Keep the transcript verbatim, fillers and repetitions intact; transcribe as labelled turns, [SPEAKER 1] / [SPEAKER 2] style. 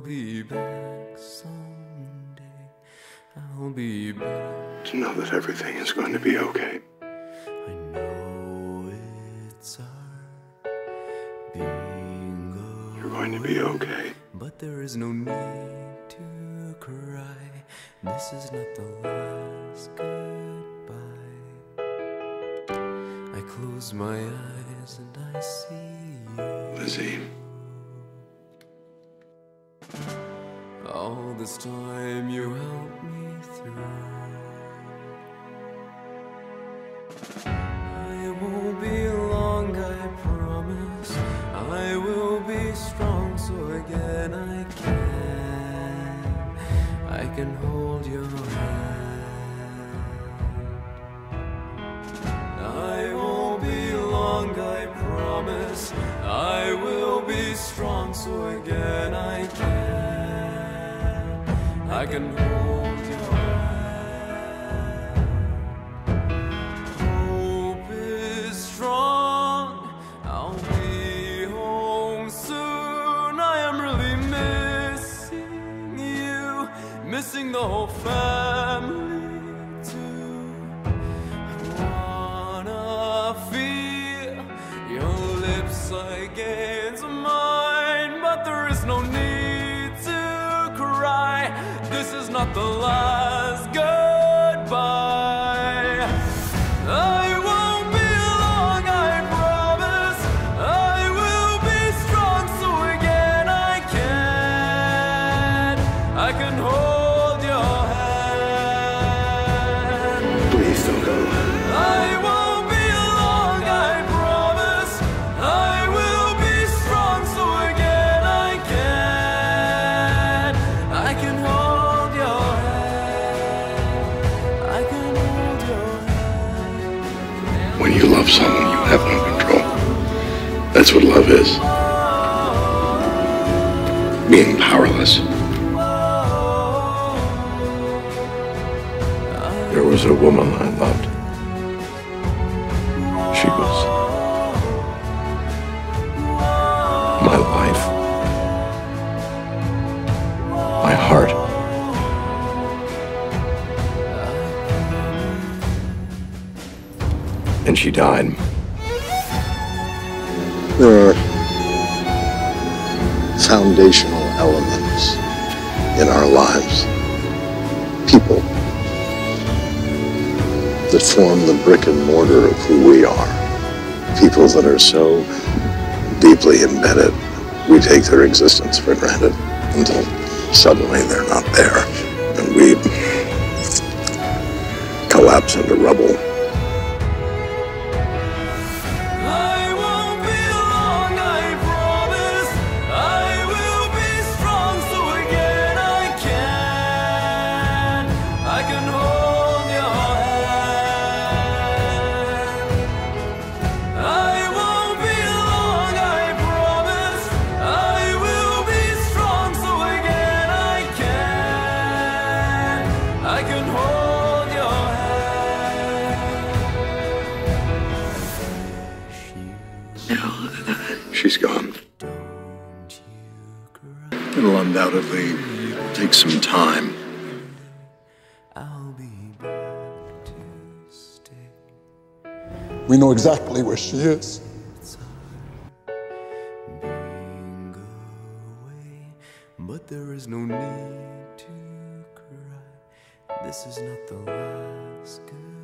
[SPEAKER 1] be back someday. I'll be back.
[SPEAKER 2] To know that everything is going to be okay.
[SPEAKER 1] I know it's hard being away.
[SPEAKER 2] You're going to be okay.
[SPEAKER 1] But there is no need to cry. This is not the last goodbye. I close my eyes and I see you.
[SPEAKER 2] Lizzie.
[SPEAKER 1] All this time you helped me through. I won't be long, I promise. I will be strong, so again I can. I can hold your hand. I won't be long, I promise. I will be strong, so again I can. I can hold your hand. Hope is strong. I'll be home soon. I am really missing you, missing the whole family too. I wanna feel your lips against mine, but there is no need to cry. This is not the last goodbye. I won't be long, I promise. I will be strong, so again I can. I can hold your hand.
[SPEAKER 2] Please don't go.
[SPEAKER 1] I won't be long, I promise. I will be strong, so again I can. I can hold your hand. I can hold your hand.
[SPEAKER 2] When you love someone, you have no control. That's what love is. Being powerless. There was a woman I loved. She was my life, my heart. And she died. There are foundational elements in our lives. People that form the brick and mortar of who we are. People that are so deeply embedded, we take their existence for granted until suddenly they're not there and we collapse into rubble.
[SPEAKER 1] I won't be long, I promise. I will be strong, so again I can. I can hold your hand. I won't be long, I promise. I will be strong, so again I can. I can hold your hand.
[SPEAKER 2] Now, she's gone. It'll undoubtedly take some time.
[SPEAKER 1] I'll be back to stay.
[SPEAKER 3] We know exactly where she is.
[SPEAKER 1] It's hard being away, but there is no need to cry. This is not the last goodbye.